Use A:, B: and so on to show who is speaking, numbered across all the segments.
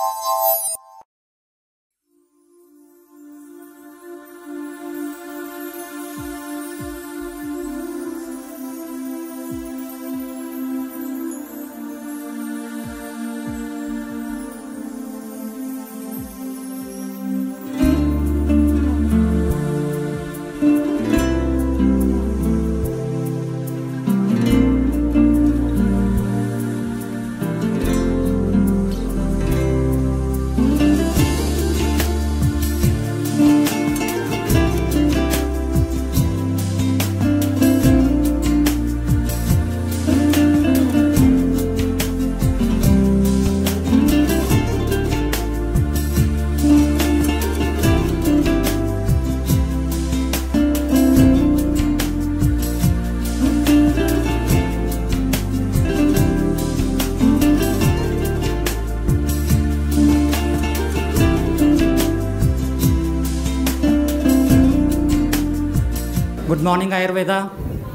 A: Good morning, Ayurveda.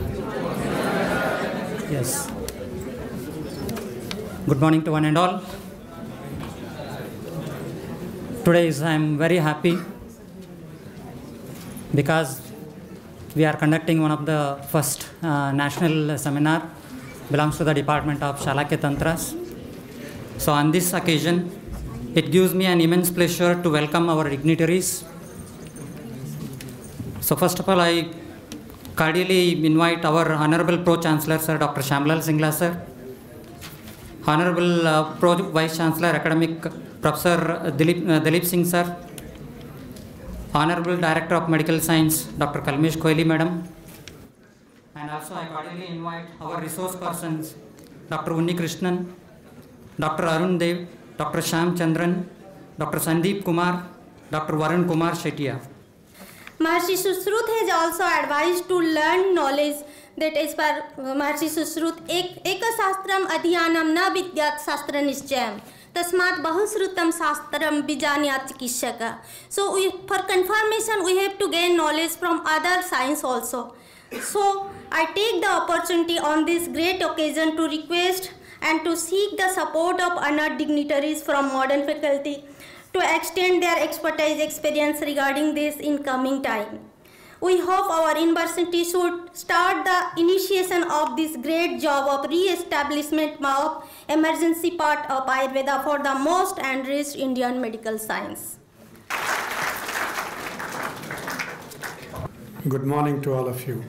A: Yes. Good morning to one and all. Today I am very happy because we are conducting one of the first national seminar, belongs to the department of Shalakya Tantras. So on this occasion, it gives me an immense pleasure to welcome our dignitaries. So first of all, I cordially invite our Honorable Pro-Chancellor, Sir Dr. Shyamlal Singla, Sir, Honorable Pro-Vice-Chancellor, Academic Professor Dilip Singh, Sir, Honorable Director of Medical Science, Dr. Kalmesh Koili, Madam, and also I cordially invite our resource persons, Dr. Unni Krishnan, Dr. Arun Dev, Dr. Shyam Chandran, Dr. Sandeep Kumar, Dr. Varun Kumar Shettiya.
B: Maharishi Sushrut has also advised to learn knowledge that as per Maharishi Sushrut, Eka Shastram Adhyanam na Vidyat Shastra Nischayam Tasmat Bahusrutam Shastram Bijanyat Chikishaka. So for confirmation, we have to gain knowledge from other science also. So I take the opportunity on this great occasion to request and to seek the support of honored dignitaries from modern faculty to extend their expertise experience regarding this in coming time. We hope our university should start the initiation of this great job of re-establishment of emergency part of Ayurveda for the most enriched Indian medical science.
C: Good morning to all of you.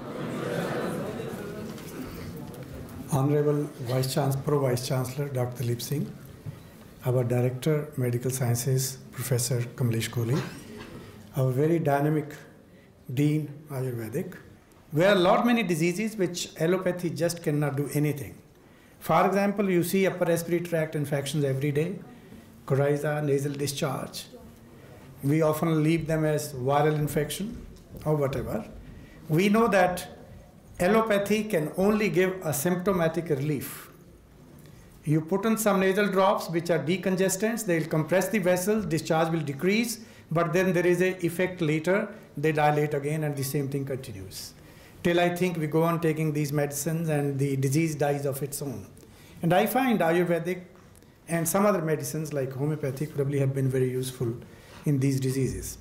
C: Honorable Pro-Vice Chancellor Dr. Dilip Singh, our Director, Medical Sciences, Professor Kamlesh Kohli, our very dynamic Dean, Ayurvedic. There are many diseases which allopathy just cannot do anything. For example, you see upper respiratory tract infections every day, coryza, nasal discharge. We often leave them as viral infection or whatever. We know that allopathy can only give a symptomatic relief. You put in some nasal drops which are decongestants, they will compress the vessels, discharge will decrease, but then there is an effect later, they dilate again and the same thing continues. Till I think we go on taking these medicines and the disease dies of its own. And I find Ayurvedic and some other medicines like homeopathic probably have been very useful in these diseases.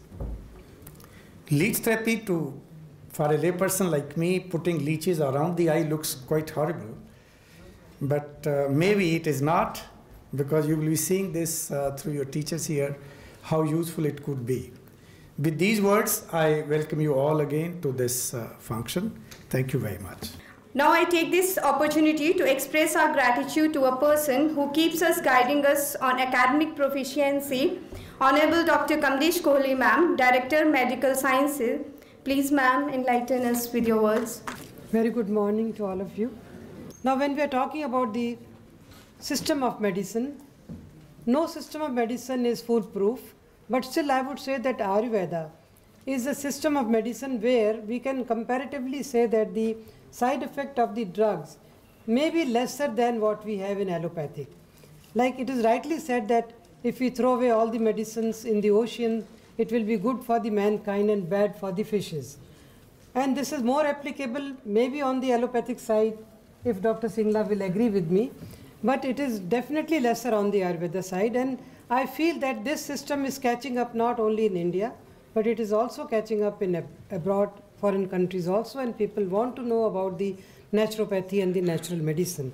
C: Leech therapy, for a layperson like me, putting leeches around the eye looks quite horrible. But maybe it is not, because you will be seeing this through your teachers here, how useful it could be. With these words, I welcome you all again to this function. Thank you very much.
D: Now I take this opportunity to express our gratitude to a person who keeps us guiding us on academic proficiency, Honorable Dr. Kamlesh Kohli, ma'am, Director, Medical Sciences. Please, ma'am, enlighten us with your words.
E: Very good morning to all of you. Now, when we are talking about the system of medicine, no system of medicine is foolproof, but still I would say that Ayurveda is a system of medicine where we can comparatively say that the side effect of the drugs may be lesser than what we have in allopathic. Like it is rightly said that if we throw away all the medicines in the ocean, it will be good for the mankind and bad for the fishes. And this is more applicable maybe on the allopathic side, if Dr. Singla will agree with me, but it is definitely lesser on the Ayurveda side. And I feel that this system is catching up not only in India, but it is also catching up in abroad, foreign countries also, and people want to know about the naturopathy and the natural medicine.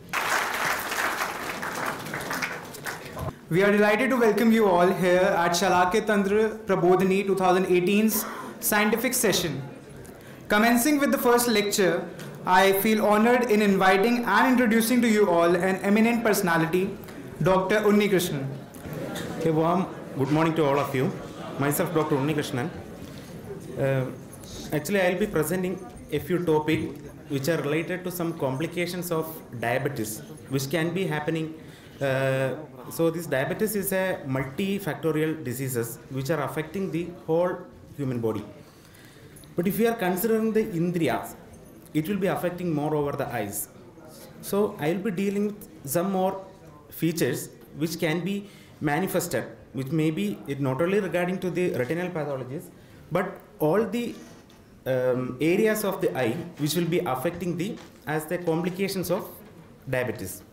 F: We are delighted to welcome you all here at SHALAKYA Prabhodini 2018's scientific session. Commencing with the first lecture, I feel honored in inviting and introducing to you all an eminent personality, Dr. Unnikrishnan.
G: A warm good morning to all of you. Myself, Dr. Unnikrishnan. Actually, I will be presenting a few topics which are related to some complications of diabetes, which can be happening. So this diabetes is a multifactorial diseases which are affecting the whole human body. But if we are considering the indriyas, it will be affecting more over the eyes. So I will be dealing with some more features which can be manifested, which may be not only regarding to the retinal pathologies, but all the areas of the eye which will be affecting as the complications of diabetes.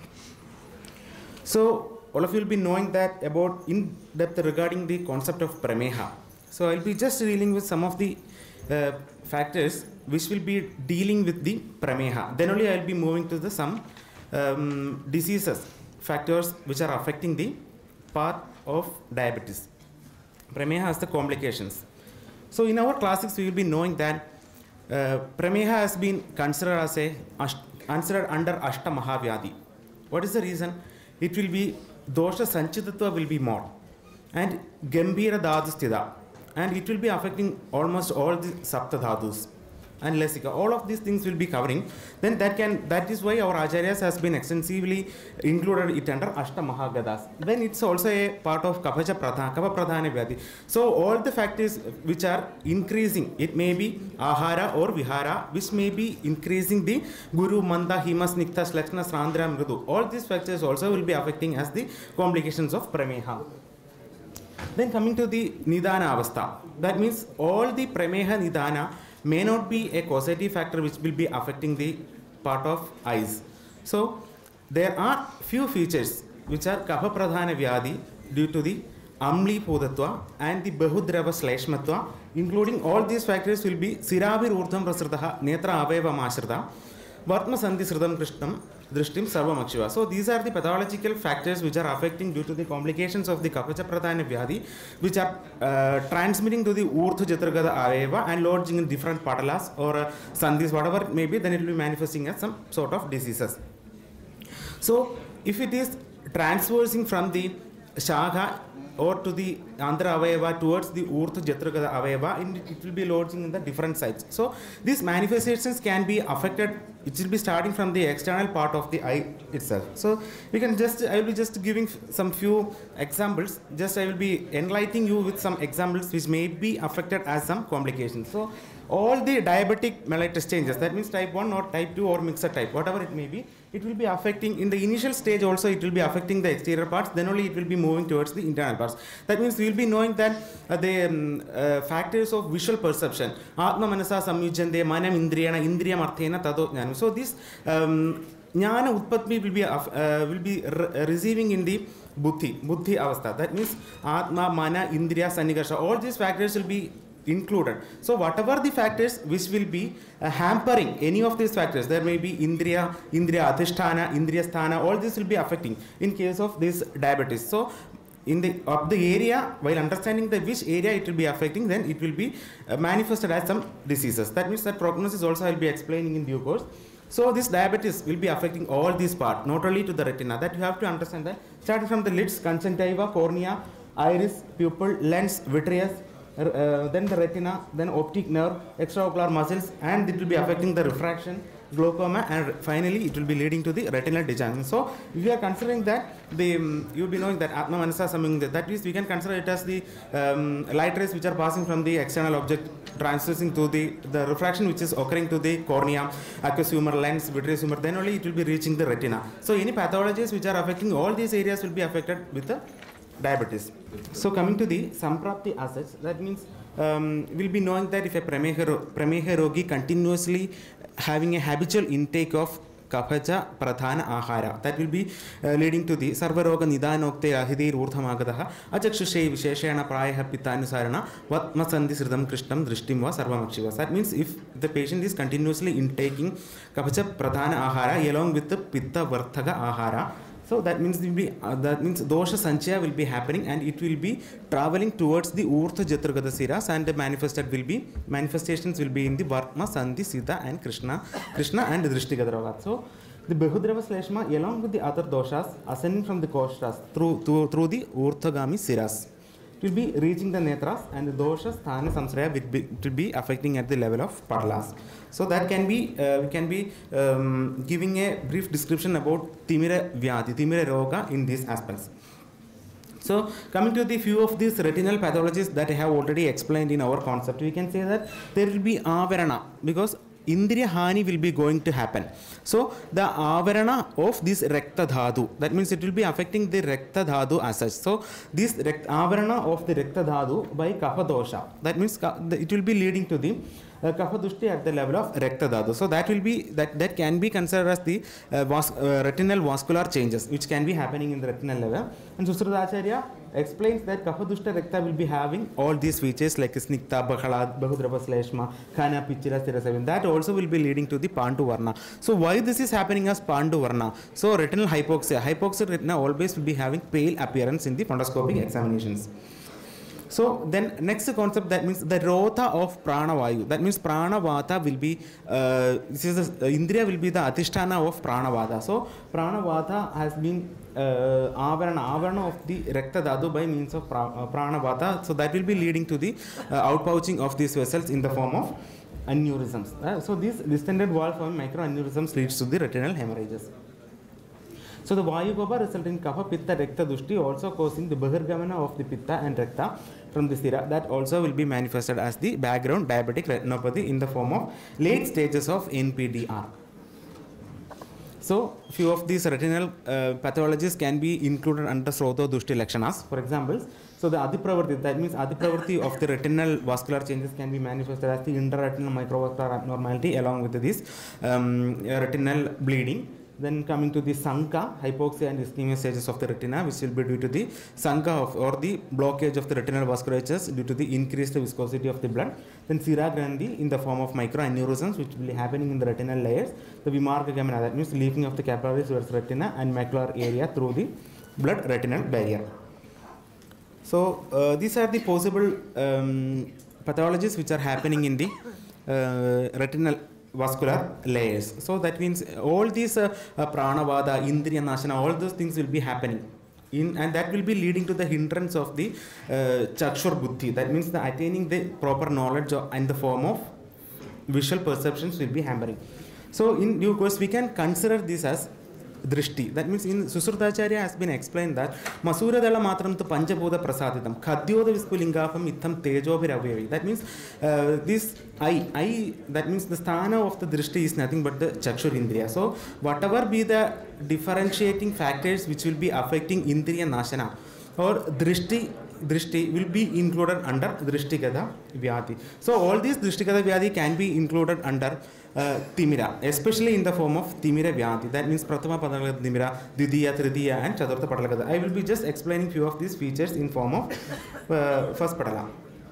G: So all of you will be knowing that about in depth regarding the concept of prameha. So I will be just dealing with some of the factors which will be dealing with the prameha. Then only I will be moving to some diseases, factors which are affecting the part of diabetes. Prameha has the complications. So in our classics, we will be knowing that prameha has been considered as considered under Ashta Mahavyadi. What is the reason? It will be dosha sanchitatva will be more, and gambhira dhadustida, and it will be affecting almost all the sapta dhadus and lesika. All of these things will be covering. Then that is why our acharyas has been extensively included it under Ashta Mahagadas. Then it's also a part of Kapha Pradhana Vyadi. So all the factors which are increasing, it may be Ahara or Vihara, which may be increasing the Guru, Manda, Himas, Niktas, Lakshana, Srandra, Mridu. All these factors also will be affecting as the complications of Prameha. Then coming to the Nidana Avastha. That means all the Prameha Nidana may not be a causative factor which will be affecting the part of eyes. So there are few features which are Kapha Pradhana Vyadi due to the Amli Podatva and the Bahudrava Sleshmatva. Including all these factors will be Siravir Urdham Prasrataha Netra Aveva Mashrata Vartma Sandhi Sridham Krishtam Drishtim Sarvamakshiva. So these are the pathological factors which are affecting due to the complications of the Kapacha Pradhana Vyadi, which are transmitting to the Urdhva Jatragada Aveva and lodging in different patalas or sandhis, whatever it may be, then it will be manifesting as some sort of diseases. So if it is transversing from the Shagha or to the Andhra Aveva towards the Urdhva Jatragada Aveva, it will be lodging in the different sites. So these manifestations can be affected. It will be starting from the external part of the eye itself. So we can I will be just giving some few examples. I will be enlightening you with some examples which may be affected as some complications. So all the diabetic mellitus changes, that means type 1 or type 2 or mixed type, whatever it may be, it will be affecting in the initial stage also, it will be affecting the exterior parts, then only it will be moving towards the internal parts. That means we will be knowing that the factors of visual perception, Atma Manasa Samyujjante, Manam Indriyana, Indriyam Arthena Tado Jnana. So this Jnana Utpatmi will be receiving in the Buddhi Avastha. That means Atma, Mana, Indriya, Sannigarsha, all these factors will be included. So whatever the factors which will be hampering any of these factors, there may be Indriya Adhisthana, Indriya Sthana, all this will be affecting in case of this diabetes. So in the area, while understanding which area it will be affecting, then it will be manifested as some diseases. That means that prognosis also I will be explaining in due course. So this diabetes will be affecting all these parts, not only to the retina. That you have to understand that starting from the lids, conjunctiva, cornea, iris, pupil, lens, vitreous, then the retina, then optic nerve, extraocular muscles, and it will be affecting the refraction, glaucoma, and finally it will be leading to the retinal degeneration. So if you are considering that, you will be knowing that Atma Manasa Samyung, that is, we can consider it as the light rays which are passing from the external object transversing to the refraction which is occurring to the cornea, aqueous humor, lens, vitreous humor, then only it will be reaching the retina. So any pathologies which are affecting all these areas will be affected with the diabetes. So coming to the Samprapti assets, that means we'll be knowing that if a Prameha Rogi continuously having a habitual intake of kaphaja pradhana ahara. That will be leading to the sarvaroga nidanokte ahidir urdhamagadaha achakshushe visheshena prayaha pittanusarana vatmasandhi sridam krishnam drishtim va sarvamakshivas. That means if the patient is continuously intaking kaphaja pradhana ahara along with the pitta varthaga ahara, so that means dosha sanchaya will be happening and it will be traveling towards the Urtha Jatragada Siras, and the manifestations will be in the Varma, Sandhi, Siddha and Krishna and Drishtigadaroga. So the Behudrava Sleshma along with the other doshas ascending from the Koshras through the Urthagami Siras will be reaching the netras, and the doshas sthana samsraya will be affecting at the level of parlas. So that can be we can be giving a brief description about Timira Vyadhi, Timira Roga in these aspects. So coming to the few of these retinal pathologies that I have already explained in our concept, we can say that there will be avarana, because Indriya Hani will be going to happen. So the avarana of this Rekta Dhadu, that means it will be affecting the Rekta Dhadu as such. So this avarana of the Rekta Dhadu by Kapha Dosha, that means it will be leading to the Kapha Dushti at the level of Rekta Dhadu. So that will be that can be considered as the retinal vascular changes which can be happening in the retinal level. And Susradacharya explains that Kapha Dushta Rekta will be having all these features like Snikta, Bakhala, Bahudrava Sleshma, Khana, Pichira, Sirasavin. That also will be leading to the Pandu Varna. So why this is happening as Pandu Varna? So retinal hypoxia. Hypoxic retina always will be having pale appearance in the fundoscopic examinations. So then next concept, that means the Rotha of Pranavayu. That means Pranavata will be, Indriya will be the Atishtana of Pranavata. So Pranavata has been avarana of the Rekta Dhatu by means of Pranavata. So that will be leading to the outpouching of these vessels in the form of aneurysms. So these distended wall form microaneurysms leads to the retinal hemorrhages. So the Vayugobha result in Kapha, Pitta, Rekta, Dushti also causing the Bahirgamana of the Pitta and Rekta from the Sira. That also will be manifested as the background diabetic retinopathy in the form of late stages of NPDR. So few of these retinal pathologies can be included under Sroto Dushti Lakshanas. For example, so the Adipravarti, that means Adipravarti of the retinal vascular changes can be manifested as the intraretinal microvascular abnormality along with this retinal bleeding. Then coming to the Sanka, hypoxia and ischemia stages of the retina, which will be due to the Sanka or the blockage of the retinal vasculatures due to the increased viscosity of the blood. Then Sira Grandhi in the form of microaneurysms, which will be happening in the retinal layers. The Vimarga Gamana, that means leaking of the capillaries towards retina and macular area through the blood retinal barrier. So these are the possible pathologies which are happening in the retinal vascular layers. So that means all these Pranavada, Indriya Nashana, all those things will be happening. And that will be leading to the hindrance of the Chakshur Buddhi. That means the attaining the proper knowledge in the form of visual perceptions will be hampering. So in due course, we can consider this as Drishti. That means in Susurdacharya has been explained that Masura Dala Matram to Panchaboda Prasaditam, Khadyoda Vispulingafam Itham Tejo Viravevi. That means this I, that means the sthana of the Drishti is nothing but the Chakshur Indriya. So whatever be the differentiating factors which will be affecting Indriya Nashana or Drishti will be included under Drishtigada Vyadhi. So all these Drishtigada Vyadhi can be included under Timira, especially in the form of Timira Vyadhi. That means Prathama Padalagada Timira, Didiya, Tridiya and Chaturtha Padalagada. I will be just explaining few of these features in form of first Padala.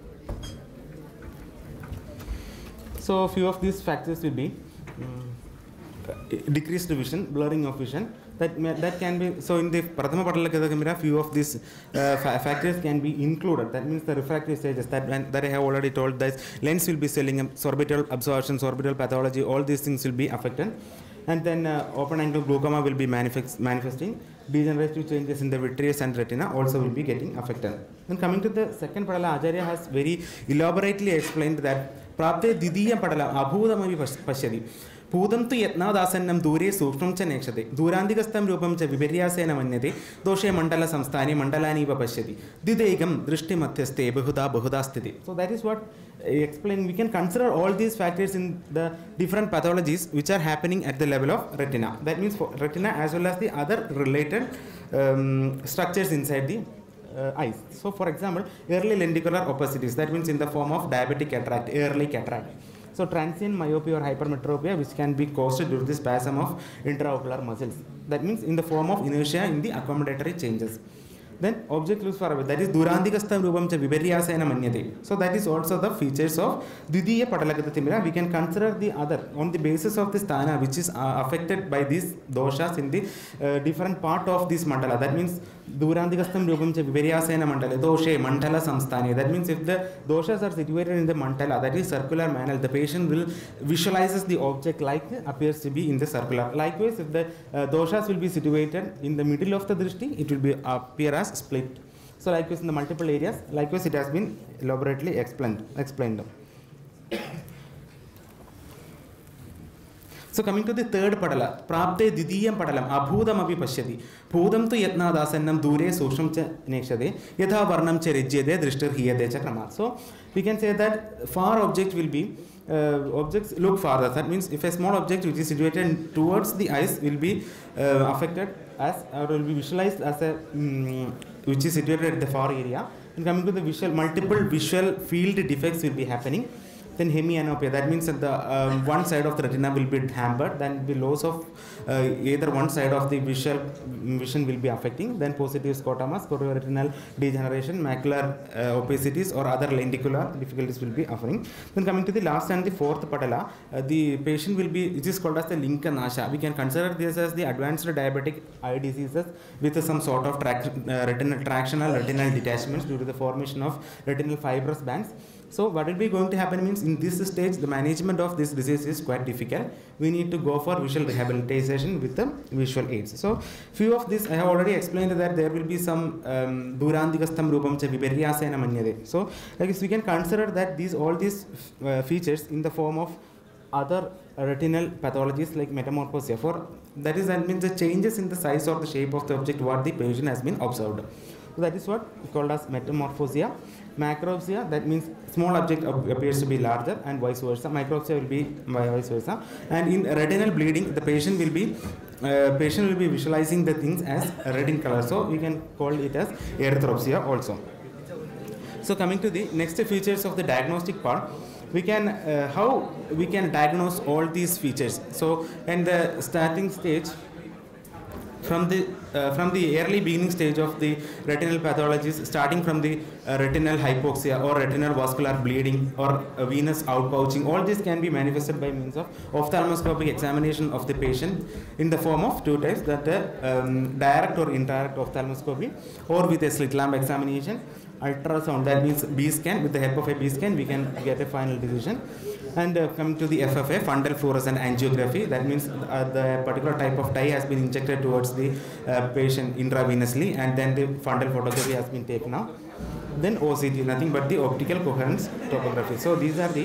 G: So few of these factors will be decreased vision, blurring of vision. That can be, so in the Prathama Padalagada Timira, few of these factors can be included. That means the refractive stages that I have already told, that lens will be swelling, sorbital absorption, sorbital pathology, all these things will be affected. And then open angle glaucoma will be manifesting. Degenerative changes in the vitreous and retina also will be getting affected. Then coming to the second Padala, Acharya has very elaborately explained that Prapte Didiya Padala Abhudamavi Pashyadi. Pudam to Yatnadasanam Dure Sukram Chanekshade, Durandikastam Rupam Chaviberyasena Manede, Doshe Mandala Samstani, Mandalani Vapashadi, Didegam, Drishti Matheste, Bahuda, Bahudastidi. So that is what I explain. We can consider all these factors in the different pathologies which are happening at the level of retina. That means for retina as well as the other related structures inside the eyes. So for example, early lenticular opacities, that means in the form of diabetic cataract, early cataract. So transient myopia or hypermetropia, which can be caused due to the spasm of intraocular muscles. That means in the form of inertia in the accommodatory changes. Then object looks far away. That is Durandikastam Rupam cha Viparyasena Manyate. So that is also the features of Dvidiya Patalakatatimira. We can consider the other on the basis of the sthana which is affected by these doshas in the different part of this mandala. That means Durandikastam Rupam cha Viparyasena Mandala. Doshe Mandala Samsthani. That means if the doshas are situated in the mandala, that is circular manner, the patient will visualizes the object like appears to be in the circular. Likewise, if the doshas will be situated in the middle of the drishti, it will be appear as split. So likewise in the multiple areas, likewise it has been elaborately explained. So coming to the third padala, prapte didiyam padalam abhudam api pashyati bhudam tu yatnadasannam dure sosham cha nekshade yatha varnam cha rejyade drishtir hiyade cha krama. So we can say that far object will be objects look farther. That means if a small object which is situated towards the eyes will be affected as or will be visualized as a which is situated at the far area. And coming to the visual, multiple visual field defects will be happening. Then hemianopia, that means that the one side of the retina will be hampered, then the loss of either one side of the vision will be affecting. Then positive scotomas, chorioretinal degeneration, macular opacities or other lenticular difficulties will be occurring. Then coming to the last and the fourth patala, the patient will be, it is called as the linkanasha. We can consider this as the advanced diabetic eye diseases with some sort of tractional retinal detachments due to the formation of retinal fibrous bands. So what will be going to happen means in this stage the management of this disease is quite difficult. We need to go for visual rehabilitation with the visual aids. So few of this I have already explained that there will be some Durandikastam Rupam cha Viparyasena Manyate. So I guess we can consider that all these features in the form of other retinal pathologies like metamorphosia. For that means the changes in the size or the shape of the object what the patient has been observed. So that is what is called as metamorphosia. Macropsia, that means small object appears to be larger and vice versa. Micropsia will be vice versa. And in retinal bleeding, the patient will be visualizing the things as red in color. So we can call it as erythropsia also. So coming to the next features of the diagnostic part, we can how we can diagnose all these features. So in the starting stage, from the early beginning stage of the retinal pathologies, starting from the retinal hypoxia or retinal vascular bleeding or venous outpouching, all this can be manifested by means of ophthalmoscopic examination of the patient in the form of two types, that direct or indirect ophthalmoscopy, or with a slit lamp examination, ultrasound, that means B scan. With the help of a B scan we can get a final decision. And coming to the FFA, fundal fluorescent angiography, that means the particular type of dye has been injected towards the patient intravenously, and then the fundal photography has been taken out. Then OCT, nothing but the optical coherence topography. So these are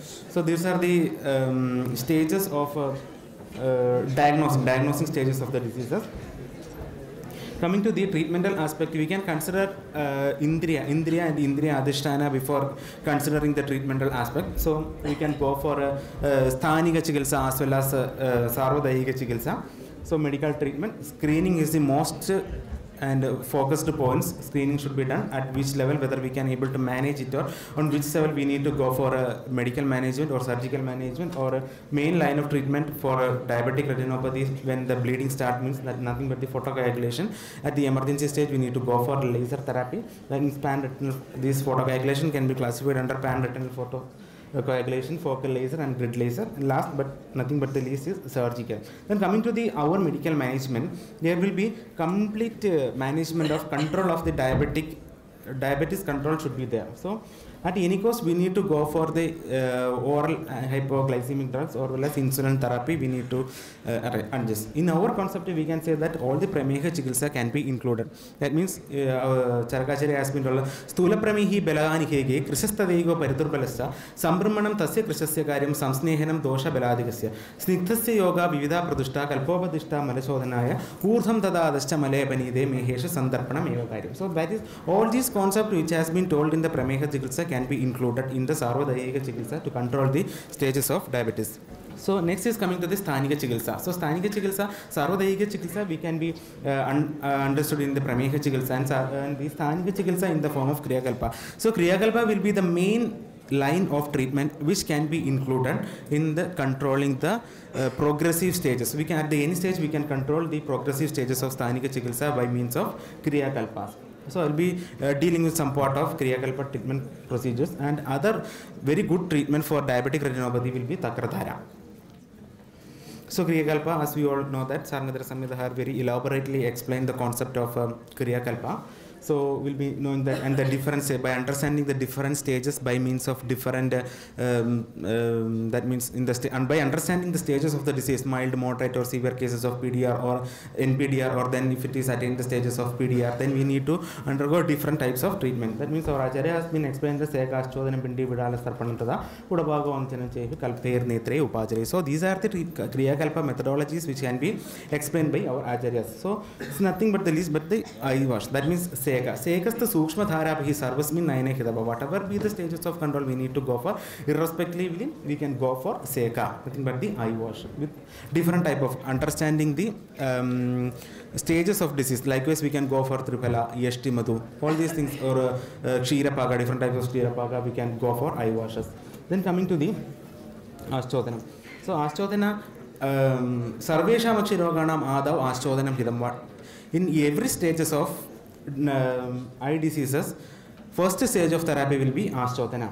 G: the stages of diagnosing stages of the diseases. Coming to the treatmental aspect, we can consider Indriya and Indriya Adhisthana before considering the treatmental aspect. So we can go for Sthanika Chikitsa as well as Sarvadayika Chikitsa. So medical treatment, screening is the most and focused points. Screening should be done at which level, whether we can able to manage it, or on which level we need to go for a medical management or surgical management, or a main line of treatment for diabetic retinopathy. When the bleeding starts, means that nothing but the photocoagulation. At the emergency stage we need to go for laser therapy. Then pan-retinal, this photocoagulation can be classified under pan-retinal photocoagulation, focal laser and grid laser. And last but nothing but the least is surgical. Then coming to our medical management, there will be complete management of control of the diabetes control should be there. So at any cost we need to go for the oral hypoglycemic drugs or less insulin therapy we need to adjust. In our concept we can say that all the prameha chikitsa can be included. That means Charakacharya has been told Stula pramehi belani hege krisastadego pariturbalasa sambrahmanam tasya krisasya karyam samsnehanam dosha beladikasya snigthasya yoga vividha pradushta kalpopadishta malasodhanaya urdham tada adascha malepanide mehesha sandarpanam eva karyam. So that is all these concepts which has been told in the prameha chikitsa can be included in the Sarvadayika Chikitsa to control the stages of diabetes. So next is coming to the Sthanika Chikitsa. So Sthanika Chikitsa, Sarvadayika Chikitsa we can be understood in the Prameha Chikitsa, and the Sthanika Chikitsa in the form of Kriyakalpa. So Kriyakalpa will be the main line of treatment which can be included in the controlling the progressive stages. We can, at the any stage, we can control the progressive stages of Sthanika Chikitsa by means of Kriya Kalpas. So I'll be dealing with some part of Kriya Kalpa treatment procedures, and other very good treatment for diabetic retinopathy will be Takradhara. So Kriya Kalpa, as we all know that Sarnadhara Samhita have very elaborately explained the concept of Kriya Kalpa. So we'll be knowing that, and the difference by understanding the different stages by means of different that means in the and by understanding the stages of the disease, mild, moderate, or severe cases of PDR or NPDR, or then if it is attaining the stages of PDR, then we need to undergo different types of treatment. That means our Acharya has been explained the Seka, Chodhanam, Pindi, Vidala, Sarpanantada, Udabaga, Onchana, Chevi, Kalper, Netre, Upajari. So these are the Kriya Kalpa methodologies which can be explained by our Acharyas. So it's nothing but the least but the eye wash. That means Seka is the Sukshma Dhara Bhi Sarvasmin Naine Hidaba. Whatever be the stages of control we need to go for, irrespectively we can go for Seka, nothing but the eye wash with different type of understanding the stages of disease. Likewise, we can go for Triphala, Yashti Madhu, all these things, or Kshirapaga, different types of Kshirapaga, we can go for eye washes. Then coming to the Ashchodhanam. So Ashchodhana, Sarvesham Akshiroganam Adav Ashchodhanam Hidam. In every stages of eye diseases, first stage of therapy will be Ashchodhana.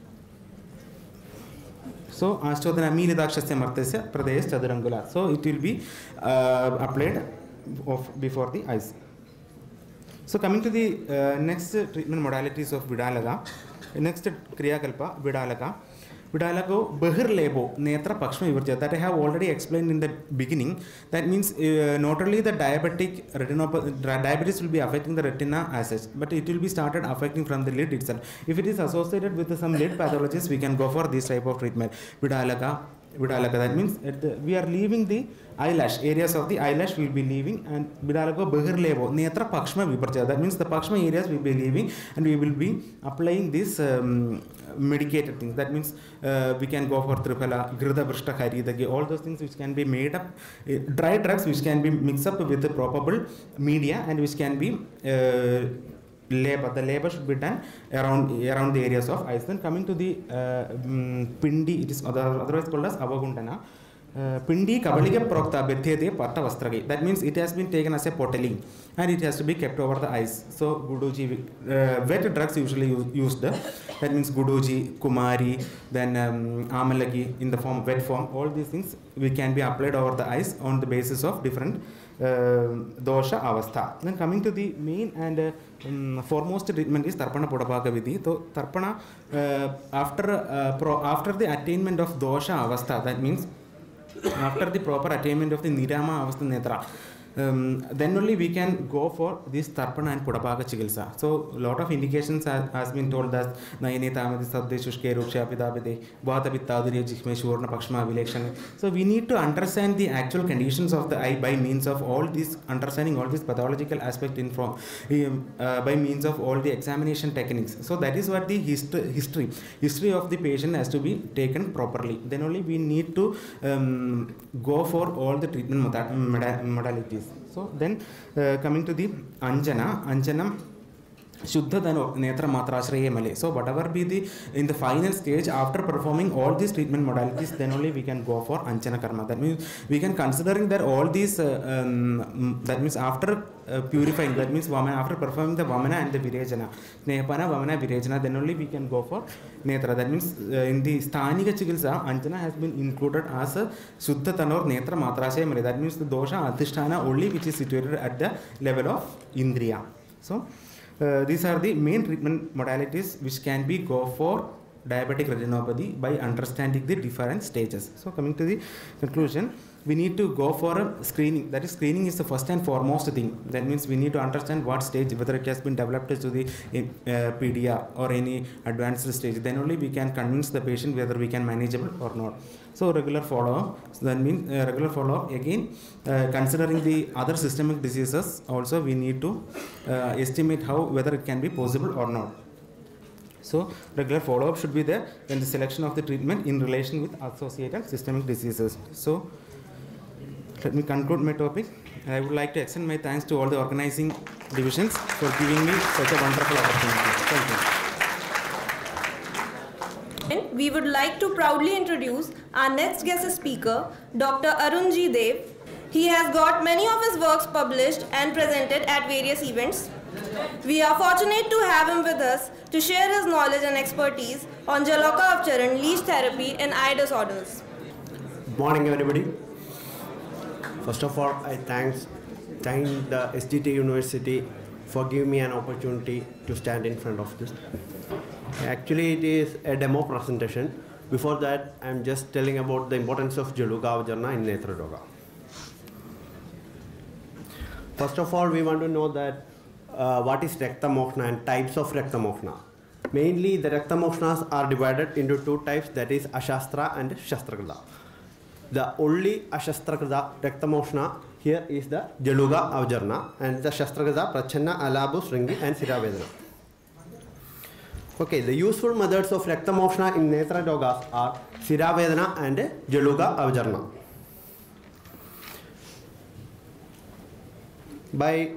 G: So Ashchodhana Milidakshasya Martasya Pradesh Chaturangula. So it will be applied before the eyes. So coming to the next treatment modalities of Vidalaga, next Kriya Kalpa, Vidalaga. Vidalago Bahir Lebo, Netra Pakshma Vivarja, that I have already explained in the beginning. That means not only the diabetes will be affecting the retina as such, but it will be started affecting from the lid itself. If it is associated with some lid pathologies, we can go for this type of treatment. Vidalaga, that means we are leaving the eyelash, areas of the eyelash will be leaving, and Vidalago Bahir Lebo, Netra Pakshma Viparcha. That means the Pakshma areas will be leaving, and we will be applying this medicated things. That means we can go for Triphala, Grida Vrishta Haridagi, all those things which can be made up, dry drugs which can be mixed up with the probable media and which can be labor. The labor should be done around the areas of eyes. Then coming to the Pindi, it is otherwise called as Avagundana. Pindi Kabaliga Prokta Bethede Parta Vastragi. That means it has been taken as a potteling and it has to be kept over the eyes. So Guduji, wet drugs usually used. That means Guduji, Kumari, then Amalagi in the form, wet form. All these things we can be applied over the eyes on the basis of different dosha avastha. Then coming to the main and foremost treatment is Tarpana Podabhaga Vidhi. So Tarpana after the attainment of dosha avastha, that means after the proper attainment of the Nirama Avastha Netra, then only we can go for this Tarpana and Podabhaga Chikitsa. So lot of indications has been told that Nayane Tamadi Sabde Shushke Ruksha Pidabide Vata Pittaduriya Jikme Shurna Pakshma Vilekshana. So we need to understand the actual conditions of the eye by means of all these, understanding all this pathological aspect in from by means of all the examination techniques. So that is what the history of the patient has to be taken properly. Then only we need to go for all the treatment modalities. So then coming to the Anjanam Shuddha Netra Matrashraya Male. So whatever be the in the final stage after performing all these treatment modalities, then only we can go for Anjana Karma. That means we can considering that all these that means after purifying, that means Vamana, after performing the Vamana and the Virejana, Nepana, Vamana, Virejana, then only we can go for Netra. That means in the Sthanika Chikitsa, Anjana has been included as a Shuddha Tanor Netra Matrashraya Male. That means the dosha Adhisthana only which is situated at the level of Indriya. So these are the main treatment modalities which can be go for diabetic retinopathy by understanding the different stages. So coming to the conclusion, we need to go for a screening. That is, screening is the first and foremost thing. That means we need to understand what stage, whether it has been developed to the PDR or any advanced stage. Then only we can convince the patient whether we can manageable or not. So regular follow-up. So that means regular follow-up. Again, considering the other systemic diseases, also we need to estimate whether it can be possible or not. So regular follow-up should be there in the selection of the treatment in relation with associated systemic diseases. So let me conclude my topic. I would like to extend my thanks to all the organizing divisions for giving me such a wonderful opportunity. Thank you.
H: we would like to proudly introduce our next guest speaker, Dr. Arun G. Dev. He has got many of his works published and presented at various events. We are fortunate to have him with us to share his knowledge and expertise on Jalaka Avcharan leech therapy in eye disorders.
I: Good morning, everybody. First of all, I thank the SGT University for giving me an opportunity to stand in front of this. Actually, it is a demo presentation. Before that, I am just telling about the importance of Jalaka Avcharan in Netra Roga. First of all, we want to know that what is Rakta Moksha and types of Rakta Moksha. Mainly, the Rakta Mokshanas are divided into two types, that is Ashastra and Shastrakrita. The only Ashastrakrita Rakta Moksha here is the Jalaka Avcharan, and the Shastrakrita Prachanna, Alabu, Sringi and Siravedana. Okay, the useful methods of Rakta Moksha in Netra Rogas are Siravedana and Jalaka Avcharan. By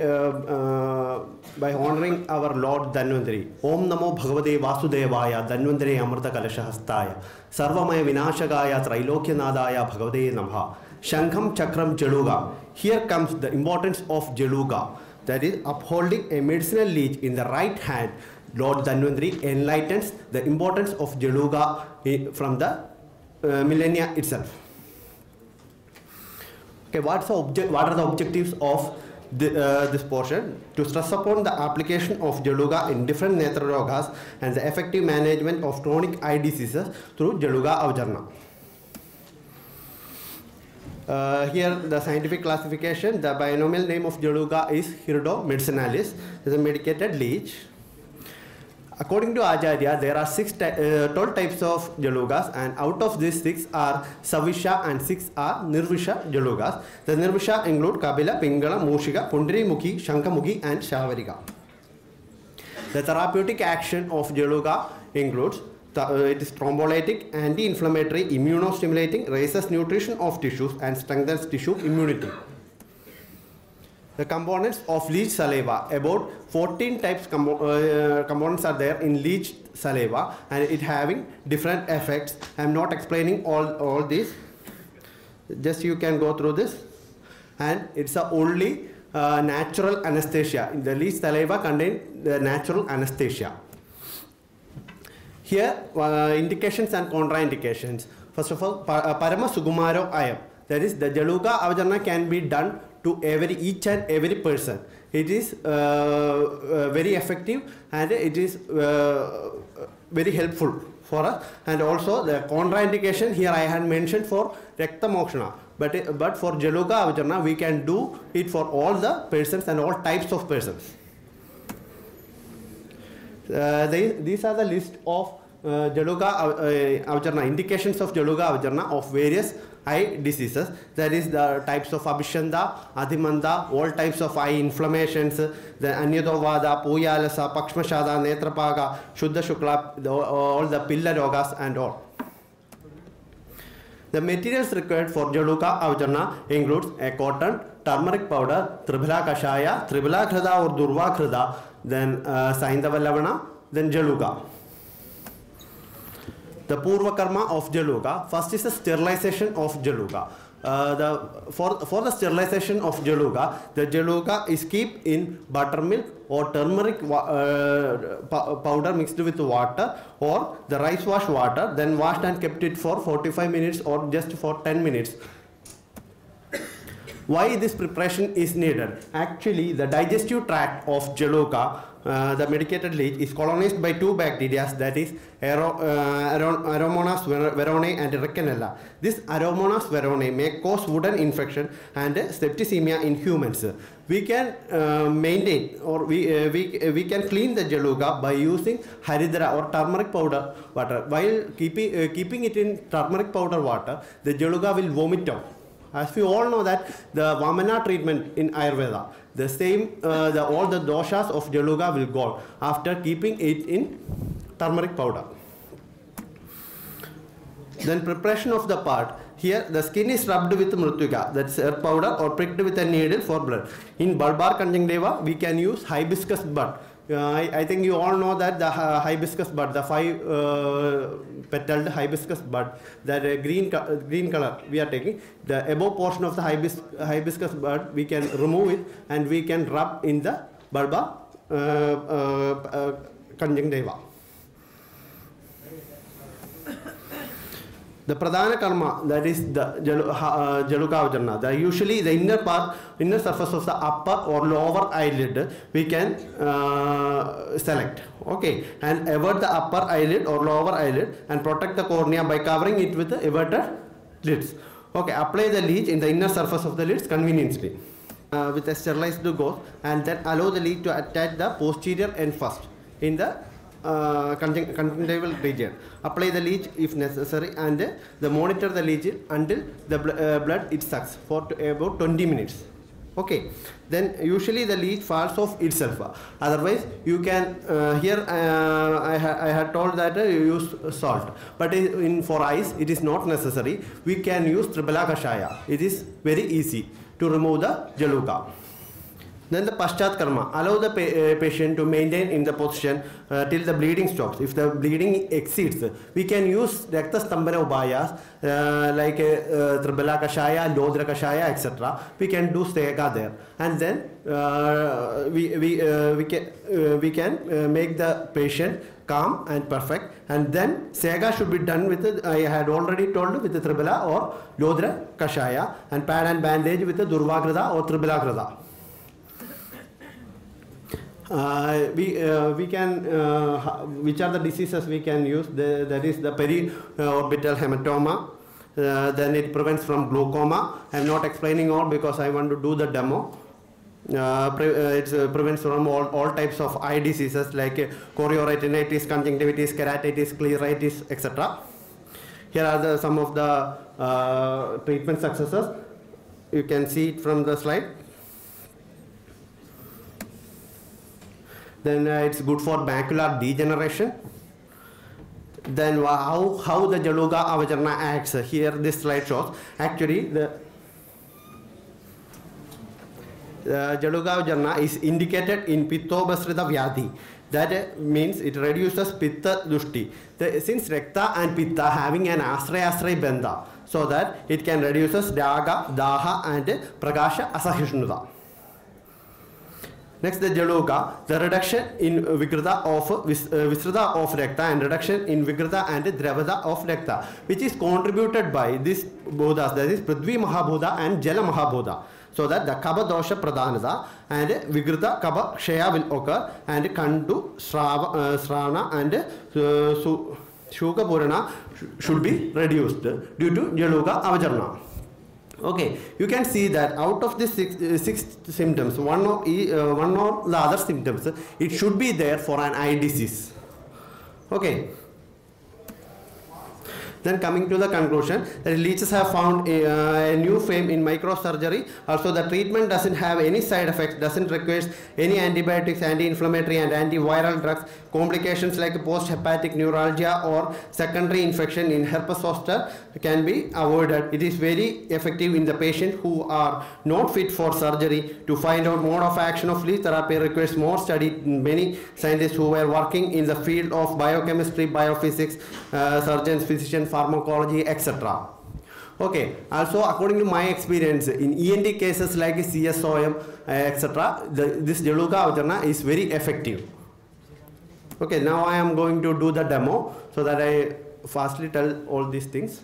I: honoring our Lord Dhanvantari, Om Namo Bhagavate Vasudevaya, Dhanvantari Amrita Kalashahastaya, Sarvamaya Vinashagaya, Trailokya Nadaya, Bhagavate Namaha, Shankham Chakram Jalaka. Here comes the importance of Jalaka, that is upholding a medicinal leech in the right hand. Lord Dhanvantari enlightens the importance of Jalaka from the millennia itself. Okay, what are the objectives of this portion? To stress upon the application of Jalaka in different Netra Rogas and the effective management of chronic eye diseases through Jalaka Avcharan. Here the scientific classification, the binomial name of Jalaka is Hirdo medicinalis. It is a medicated leech. According to Acharya, there are 12 types of Jalakas, and out of these 6 are Savisha and 6 are Nirvisha Jalakas. The Nirvisha include Kabila, Pingala, Mushika, Pundarimukhi, Shankamukhi and Shavarika. The therapeutic action of Jalaka includes it is thrombolytic, anti-inflammatory, immunostimulating, raises nutrition of tissues and strengthens tissue immunity. The components of leech saliva, about 14 types components are there in leech saliva, and it having different effects. I am not explaining all this, just you can go through this. And it's the only natural anesthesia. The leech saliva contains the natural anesthesia. Here indications and contraindications. First of all, Parama Sugumaro Ayam, that is the Jalaka Avcharan can be done to each and every person. It is very effective and it is very helpful for us. And also the contraindication here I had mentioned for Rakta Moksha, but for Jalaka Avcharan we can do it for all the persons and all types of persons. These are the list of Jalaka Avcharan, indications of Jalaka Avcharan of various eye diseases. That is the types of Abhishanda, Adhimanda, all types of eye inflammations, the Anyadovada, Puyalasa, Pakshmashada, Netrapaga, Shuddha Shukla, all the Pilla Rogas and all. The materials required for Jalaka Avcharan includes a cotton, turmeric powder, Tribhala Kashaya, Tribhala Khrida or Durva Khrida, then Saindava Lavana, then Jalaka. The Purva Karma of Jalaka. First is the sterilization of Jalaka. For the sterilization of Jalaka, the Jalaka is kept in buttermilk or turmeric powder mixed with water or the rice wash water, then washed and kept it for 45 minutes or just for 10 minutes. Why this preparation is needed? Actually, the digestive tract of Jalaka, the medicated leech, is colonized by 2 bacteria, that is Aeromonas veronae and Reccanella. This Aeromonas veronae may cause wooden infection and septicemia in humans. We can maintain or we can clean the Jalaka by using Haridra or turmeric powder water. While keeping it in turmeric powder water, the Jalaka will vomit out. As we all know that the Vamana treatment in Ayurveda, the same, all the doshas of Jalaka will go after keeping it in turmeric powder. Then preparation of the part. Here, the skin is rubbed with mrutuka, that's earth powder, or pricked with a needle for blood. In bulbar conjunctiva, we can use hibiscus bud. I think you all know that the hibiscus bud, the 5-petaled hibiscus bud, that green color we are taking. The above portion of the hibiscus bud, we can remove it and we can rub in the bulbar conjunctiva. The pradhana karma, that is the Jalukavajarna, usually the inner surface of the upper or lower eyelid, we can select. Okay, and avert the upper eyelid or lower eyelid and protect the cornea by covering it with the everted lids. Okay, apply the leech in the inner surface of the lids conveniently with a sterilized gauze, and then allow the leech to attach the posterior end first in the conjunctival region. Apply the leech if necessary, and monitor the leech until the blood it sucks for about 20 minutes. Okay, then usually the leech falls off itself. Otherwise, you can here I had told that you use salt, but for eyes it is not necessary. We can use Tribala Kashaya. It is very easy to remove the Jaluka. Then the Paschat Karma, allow the patient to maintain in the position till the bleeding stops. If the bleeding exceeds, we can use Rakta Stambhana Ubayas like Tribala Kashaya, Lodra Kashaya, etc. We can do Sega there, and then we can make the patient calm and perfect, and then Sega should be done with I had already told with the Tribala or Lodra Kashaya, and pad and bandage with the Durvagrada or Tribala Grada. We can which are the diseases we can use? That is the peri-orbital hematoma. Then it prevents from glaucoma. I am not explaining all because I want to do the demo. It prevents from all types of eye diseases like chorioretinitis, conjunctivitis, keratitis, scleritis, etc. Here are some of the treatment successes. You can see it from the slide. Then it's good for macular degeneration. Then how the Jaluka Avajarna acts. Here this slide shows. Actually the Jaluka Avajarna is indicated in Pittobasrita Vyadhi. That means it reduces Pitta Dushti. Since Rekta and Pitta having an Asray Benda, so that it can reduces Daga, Daha and Prakasha Asahishnuda. Next, the Jaluka, the reduction in Vikrita of Visrada of Rekta and reduction in Vikrita and Dravada of Rekta, which is contributed by these Bodhas, that is Prithvi Mahabodha and Jala Mahabodha. So that the Kaba Dosha Pradhanada and Vikrita Kaba Kshaya will occur, and Kandu, Srana and Shuka Purana should be reduced due to Jaluka Avajarna. Okay, you can see that out of the six symptoms, one or the other symptoms, it should be there for an eye disease. Okay. Then coming to the conclusion, the leeches have found a new fame in microsurgery. Also, the treatment doesn't have any side effects, doesn't require any antibiotics, anti-inflammatory and antiviral drugs. Complications like post-hepatic neuralgia or secondary infection in herpes zoster can be avoided. It is very effective in the patient who are not fit for surgery. To find out mode of action of leech therapy requires more study. Many scientists who were working in the field of biochemistry, biophysics, surgeons, physicians, pharmacology, etc. Okay, also according to my experience in ENT cases like CSOM, etc., this Jaluka Avajarna is very effective. Okay, now I am going to do the demo so that I fastly tell all these things.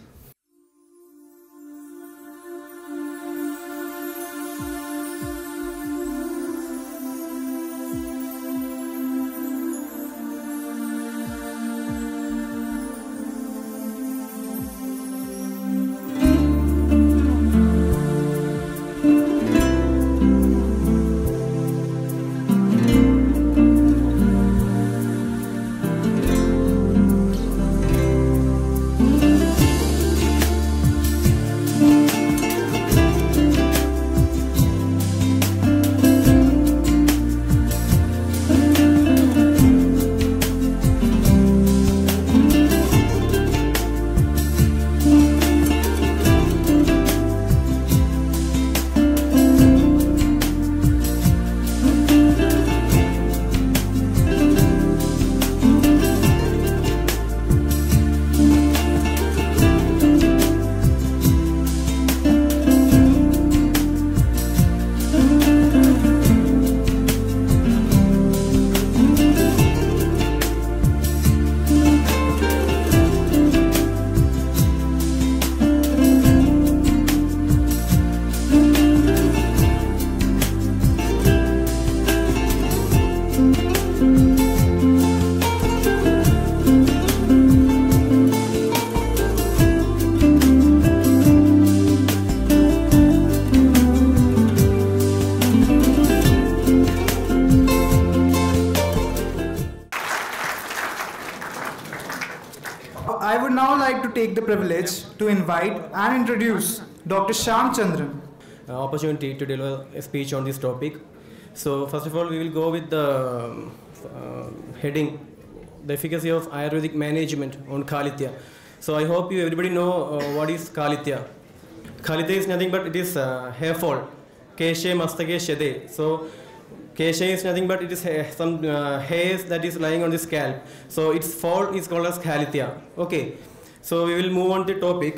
F: I would now like to take the privilege to invite and introduce Dr. Shyam Chandran.
J: Opportunity to deliver a speech on this topic. So first of all, we will go with the heading, the efficacy of Ayurvedic management on Kalitya. So I hope you everybody know what is Kalitya. Kalitya is nothing but it is hair fall. Keshe mastake shede. So keshe is nothing but it is some hairs that is lying on the scalp. So its fall is called as Kalitya. Okay. So we will move on to the topic.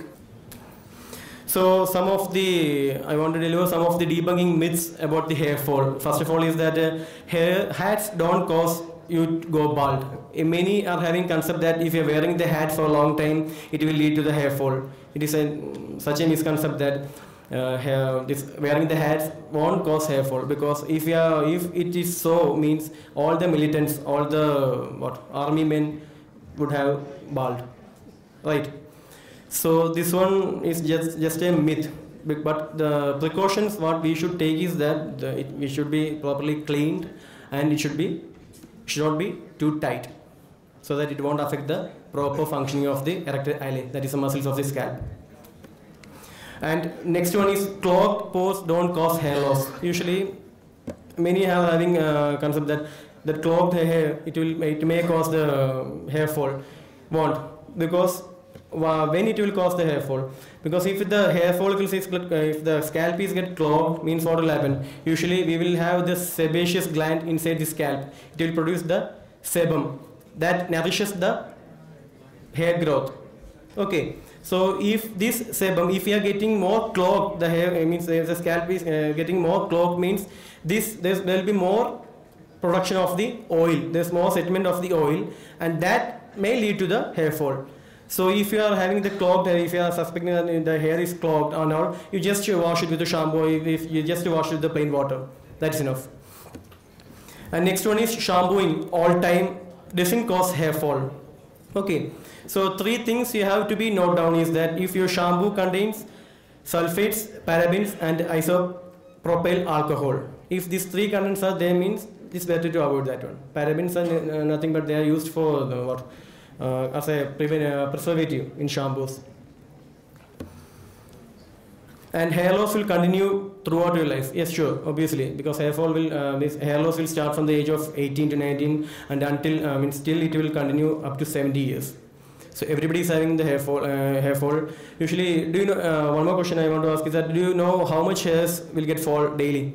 J: So I want to deliver some of the debunking myths about the hair fall. First of all is that hair hats don't cause you to go bald. Many are having concept that if you are wearing the hat for a long time, it will lead to the hair fall. It is such a misconcept that wearing the hats won't cause hair fall, because if it is so, means all the militants, all the army men would have bald, right? So this one is just a myth, but the precautions what we should take is that it should be properly cleaned, and it should not be too tight, so that it won't affect the proper functioning of the erector alae, that is the muscles of the scalp. And next one is clogged pores don't cause hair loss. Usually, many are having concept that clogged hair it may cause the hair fall. Won't, because when it will cause the hair fall, because if the hair follicles if the scalp is get clogged, means what will happen? Usually we will have the sebaceous gland inside the scalp. It will produce the sebum that nourishes the hair growth. Okay, so if this sebum, if we are getting more clogged, the hair means the scalp is getting more clogged, means there will be more production of the oil. There's more sediment of the oil, and that may lead to the hair fall. So if you are having the clogged hair, if you are suspecting that the hair is clogged or not, you just wash it with the shampoo. If you just wash it with the plain water, that's enough. And next one is shampooing all time doesn't cause hair fall. Okay, so 3 things you have to be note down is that if your shampoo contains sulfates, parabens, and isopropyl alcohol, if these 3 contents are there, means it's better to avoid that one. Parabens are nothing but they are used for as a preservative in shampoos. And hair loss will continue throughout your life. Yes, sure, obviously, because hair loss will start from the age of 18 to 19, and until still it will continue up to 70 years. So everybody is having the hair fall. Usually, do you know? One more question I want to ask is that do you know how much hairs will get fall daily?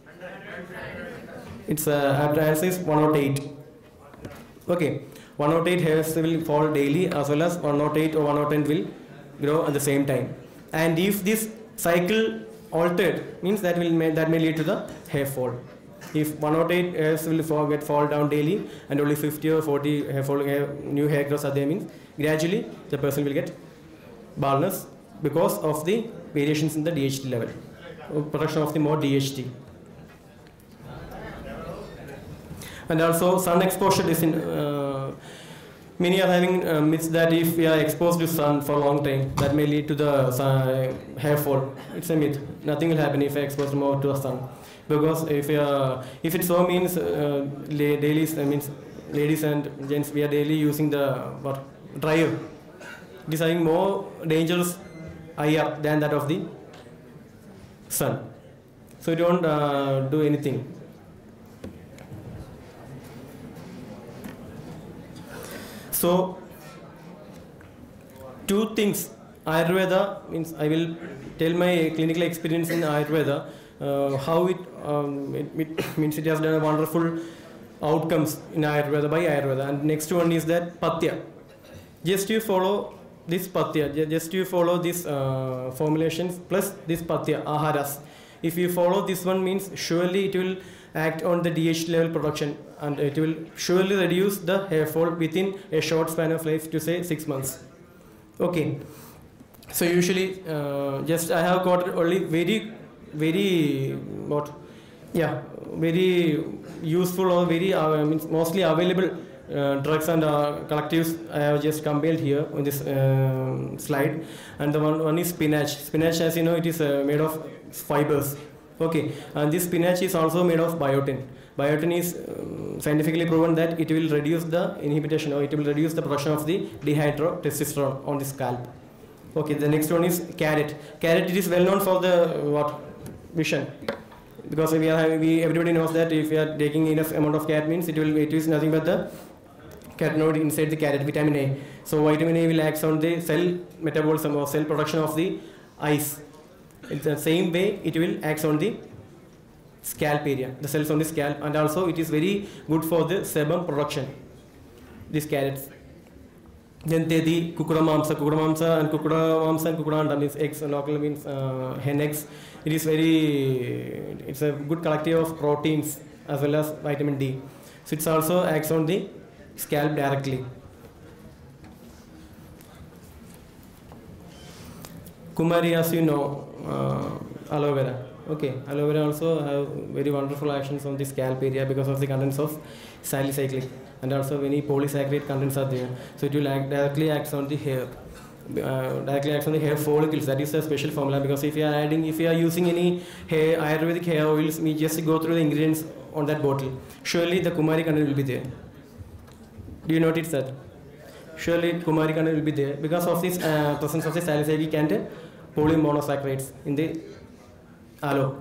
J: It's answer is 108. Okay. 108 hairs will fall daily, as well as 108 or 110 will grow at the same time. And if this cycle altered, means that may lead to the hair fall. If 108 hairs will fall down daily, and only 50 or 40 new hair growths are there, means gradually the person will get baldness because of the variations in the DHT level, production of the more DHT. And also sun exposure is many are having myths that if we are exposed to sun for a long time, that may lead to the hair fall. It's a myth. Nothing will happen if we are exposed more to the sun, because if it so means ladies and gents, we are daily using the dryer. It is having more dangerous IR than that of the sun. So you don't do anything. So, 2 things. Ayurveda means I will tell my clinical experience in Ayurveda, how it means it has done wonderful outcomes in Ayurveda by Ayurveda. And next one is that Patya. Just you follow this Patya, just you follow these formulations plus this Patya, Aharas. If you follow this one, means surely it will act on the DHT level production, and it will surely reduce the hair fall within a short span of life, to say 6 months. Okay, so usually I have got only very useful or very mostly available drugs and collectives I have just compiled here on this slide. And the one is spinach. Spinach, as you know, it is made of fibers. Okay, and this spinach is also made of biotin. Biotin is scientifically proven that it will reduce the inhibition, or it will reduce the production of the dihydrotestosterone on the scalp. Okay, the next one is carrot. Carrot, it is well known for the vision, because everybody knows that if we are taking enough amount of carrot means it is nothing but the carotenoid inside the carrot, vitamin A. So vitamin A will act on the cell metabolism or cell production of the eyes. In the same way, it will act on the scalp area, the cells on the scalp, and also it is very good for the sebum production, these carrots. Then the kukura mamsa and kukura anda means eggs, local means hen eggs. It's a good collective of proteins as well as vitamin D. So it also acts on the scalp directly. Kumari, as you know, aloe vera. Okay, aloe vera also have very wonderful actions on the scalp area because of the contents of salicylic, and also many polysaccharide contents are there. So it will directly act on the hair. Directly acts on the hair follicles. That is a special formula, because if you are using any Ayurvedic hair oils, we just go through the ingredients on that bottle. Surely the Kumari content will be there. Do you notice that? Surely Kumari content will be there because of this presence of the salicylic and polymonosaccharides in the aloe.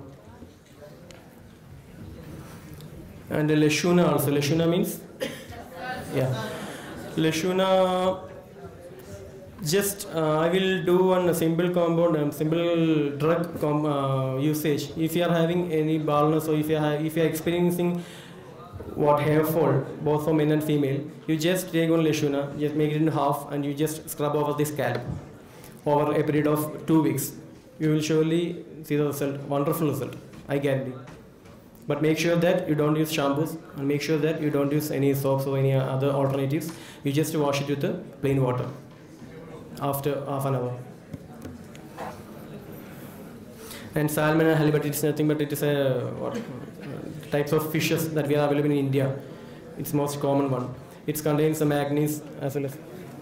J: And the Leshuna also. Leshuna means, Leshuna. Just I will do one simple compound, simple drug usage. If you are having any baldness, or if you are experiencing hair fall, both for men and female, you just take one Leshuna, just make it in half, and you just scrub over the scalp over a period of 2 weeks. You will surely see the result, wonderful result, I guarantee. But make sure that you don't use shampoos, and make sure that you don't use any soaps or any other alternatives. You just wash it with the plain water after half an hour. And salmon and halibut, it's nothing but it is types of fishes that we are available in India. It's most common one. It contains the manganese as well as.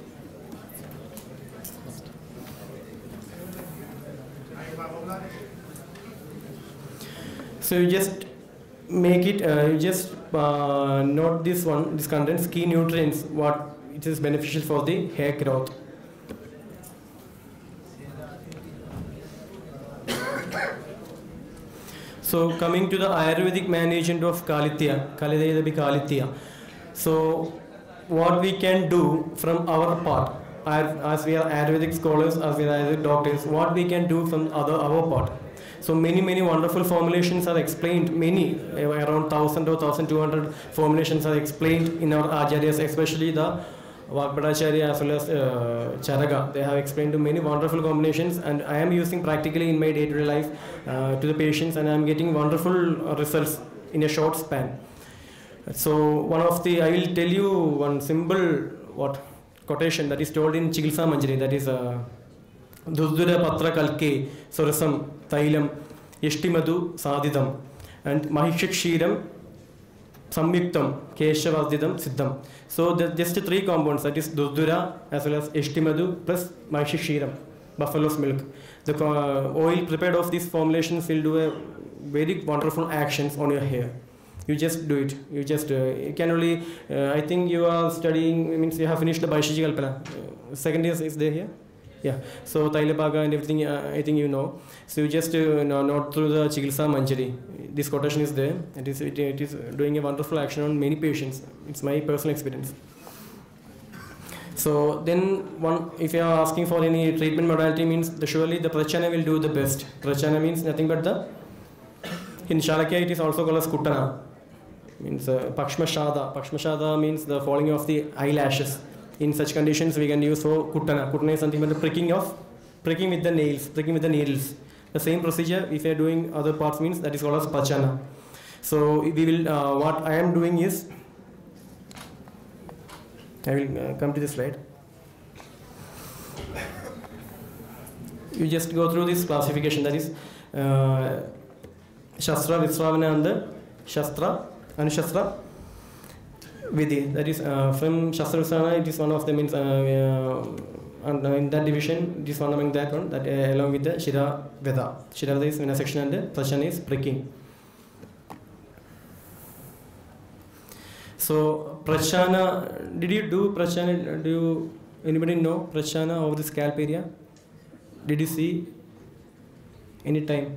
J: So you just make it, you just note this one, this contains key nutrients, what it is beneficial for the hair growth. So coming to the Ayurvedic management of Kalitya. So what we can do from our part, as we are Ayurvedic scholars, as we are Ayurvedic doctors, what we can do from our part. So many wonderful formulations are explained, around 1000 or 1200 formulations are explained in our Acharyas, especially the Vakpadacharya as well as Charaka. They have explained many wonderful combinations, and I am using practically in my day-to-day life to the patients, and I am getting wonderful results in a short span. So I will tell you one simple quotation that is told in Chikitsa Manjari, that is Dudura Patra Kalke Surasam Thailam Yeshtimadu Sadidam and Mahishakshiram Samyuktam Keshavadidam Siddham. So just 3 compounds, that is Dudura as well as Yeshtimadu plus Mahishakshiram, buffalo's milk. The oil prepared of these formulations will do a very wonderful actions on your hair. You just do it. You can only, I think you are studying, means you have finished the Baishiji Kalpana. Second year is there here? Yeah. So Tailapaga and everything, I think you know. So you just note through the Chikitsa Manjari. This quotation is there. It is doing a wonderful action on many patients. It's my personal experience. So then if you are asking for any treatment modality, means surely the Prachana will do the best. Prachana means nothing but in Shalakya it is also called as Kuttana. Means Pakshma Shada. Pakshma Shada means the falling of the eyelashes. In such conditions we can use for Kuttana. Kuttana is something but the pricking with the nails, pricking with the needles. The same procedure if you are doing other parts means that is called as Pachana. So we will, what I am doing is, I will come to this slide. You just go through this classification, that is Shastra, Visravana and the Shastra and Shastra Vidhi. That is from Shastra Visravana, it is one of the means, and in that division, it is one among that one, that along with the Shira Veda. Shira Veda is venesection and the Prachana is pricking. So prachana, did you do prachana? Anybody know prachana over the scalp area? Did you see any time?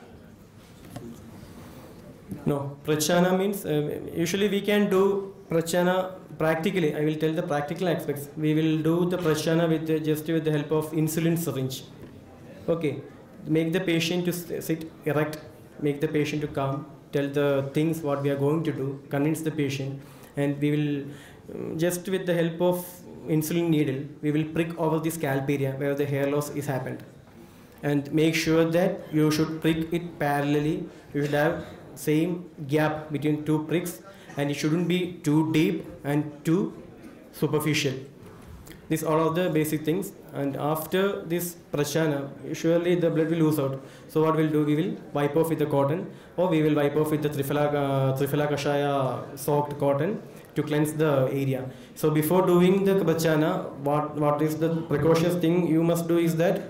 J: No. Prachana means usually we can do prachana practically. I will tell the practical aspects. We will do the prachana just with the help of insulin syringe. Okay. Make the patient to sit erect. Make the patient to calm. Tell the things what we are going to do. Convince the patient, and we will just with the help of insulin needle, we will prick over the scalp area where the hair loss is happened, and make sure that you should prick it parallelly. You should have same gap between two pricks, and it shouldn't be too deep and too superficial. These are all the basic things. And after this prachana, surely the blood will lose out. So what we'll do, we will wipe off with the cotton, or we will wipe off with the Triphala Kashaya soaked cotton to cleanse the area. So before doing the prachana, what is the precautionous thing you must do is that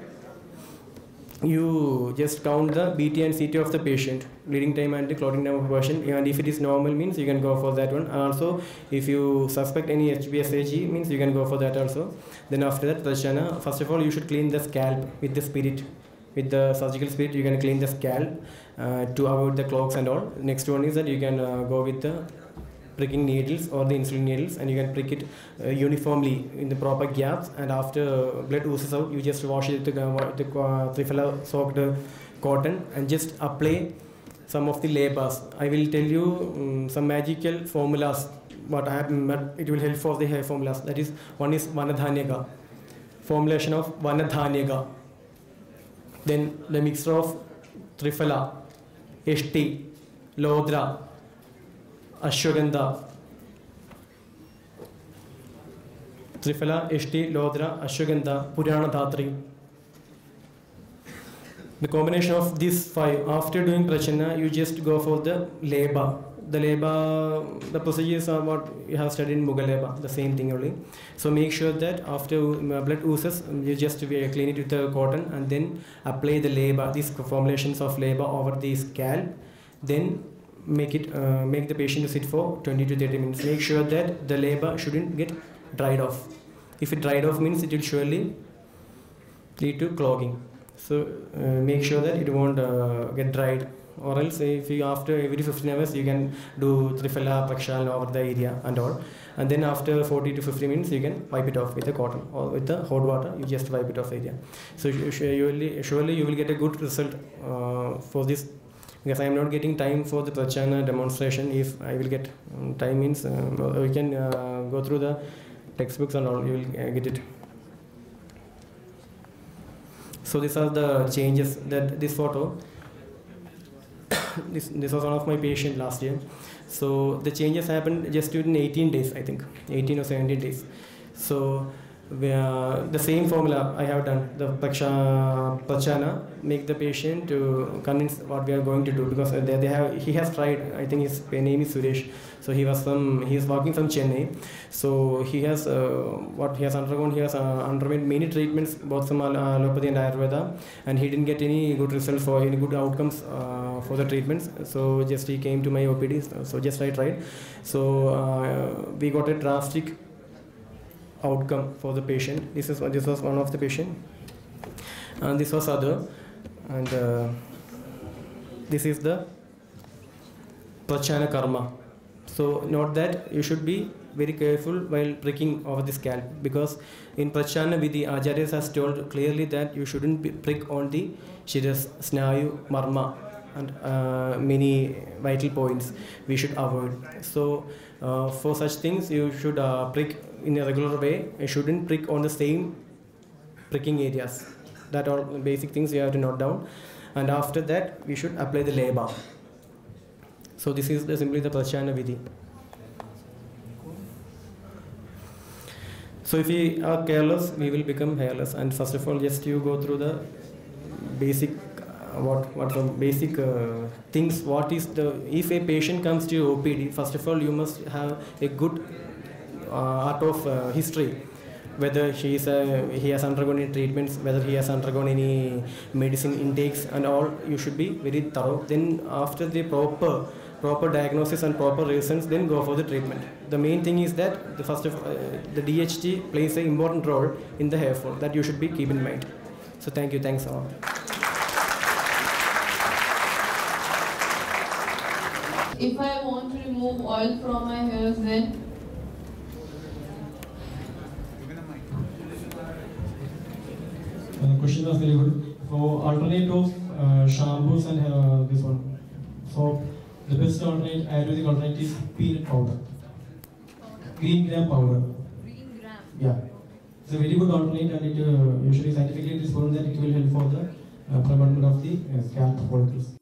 J: you just count the BT and CT of the patient, bleeding time and the clotting time of version, and if it is normal means you can go for that one. And also if you suspect any HbSAg means you can go for that also. Then after that prachana, first of all you should clean the scalp with the spirit. With the surgical spirit you can clean the scalp to avoid the clogs and all. Next one is that you can go with the pricking needles or the insulin needles, and you can prick it uniformly in the proper gaps, and after blood oozes out you just wash it with the Triphala soaked cotton and just apply some of the labors. I will tell you some magical formulas what I have, but it will help for the hair formulas. That is, one is Vanadhanyaka, formulation of Vanadhanyaka. Then the mixture of Triphala, ST, Lodra, Ashwagandha, Triphala, ST, Lodra, Ashwagandha, Purana Dhatri. The combination of these five, after doing prachana, you just go for the leba. The leba, the procedures are what you have studied in Mughal leba, the same thing only. So make sure that after blood oozes, you just clean it with the cotton and then apply the leba, these formulations of leba over the scalp. Then make the patient to sit for 20 to 30 minutes. Make sure that the leba shouldn't get dried off. If it dried off means it will surely lead to clogging. So make sure that it won't get dried, or else if you after every 15 hours you can do Triphala Prakshalana over the area and all, and then after 40 to 50 minutes you can wipe it off with the cotton or with the hot water. You just wipe it off the area. So surely you will get a good result for this. Because I am not getting time for the prachana demonstration. If I will get time means we can go through the textbooks and all, you will get it. So these are the changes that this photo, this was one of my patient last year. So the changes happened just within 18 days, I think, 18 or 17 days. So the same formula I have done, the prachana, make the patient to convince what we are going to do, because he has tried, I think his name is Suresh, so he is working from Chennai, so he has underwent many treatments both from allopathy and Ayurveda, and he didn't get any good results for any good outcomes for the treatments. So just he came to my OPD, so just I tried. So we got a drastic outcome for the patient. This was one of the patient, and this was other, and this is the prachana karma. So note that you should be very careful while pricking over the scalp, because in prachana vidhi acharyas has told clearly that you shouldn't prick on the shiras, snayu, marma, and many vital points we should avoid. So for such things you should prick in a regular way. You shouldn't prick on the same pricking areas. That are basic things you have to note down. And after that we should apply the leba. So this is simply the prachana vidhi. So if we are careless, we will become hairless. And first of all, just you go through the basic what the basic things. What is the, if a patient comes to your OPD, first of all you must have a good art of history, whether he has undergone any treatments, whether he has undergone any medicine intakes and all. You should be very thorough. Then after the proper proper diagnosis and proper reasons, then go for the treatment. The main thing is that the the DHT plays an important role in the hair fall that you should be keep in mind. So thank you, thanks all.
K: If I want to remove oil from my hairs, then
L: the question was very good. For alternative shampoos and this one, so the best alternate, Ayurvedic alternate is peanut powder, green gram powder.
K: green gram.
L: Yeah, it's a very good alternate, and it usually scientifically it is proven that it will help for the prevention of the scalp follicles.